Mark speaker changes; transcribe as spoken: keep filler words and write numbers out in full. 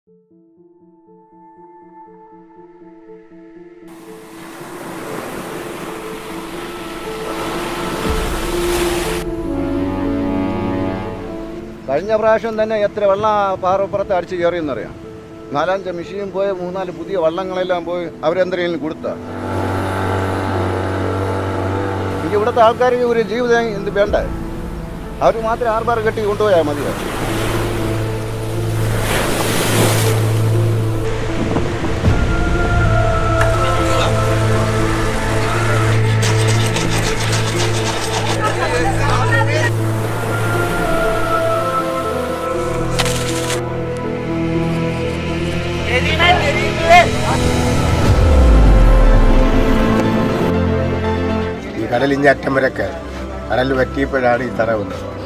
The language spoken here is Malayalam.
Speaker 1: കഴിഞ്ഞ പ്രാവശ്യം തന്നെ എത്ര വെള്ളം പാറപ്പുറത്ത് അടിച്ച് കയറിയെന്നറിയാം. നാലഞ്ച് മെഷീൻ പോയി മൂന്നാല് പുതിയ വള്ളങ്ങളെല്ലാം പോയി അവരെന്തെങ്കിലും കൊടുത്ത എനിക്ക് ഇവിടുത്തെ ആൾക്കാർക്ക് ഒരു ജീവിതം എന്ത് വേണ്ടേ? അവർ മാത്രം ആർബാർ കെട്ടി കൊണ്ടുപോയാൽ മതിയോ?
Speaker 2: ഈ കടലിൻ്റെ അറ്റം വരൊക്കെ കടൽ പറ്റിയപ്പോഴാണ് ഈ തറ വന്നത്.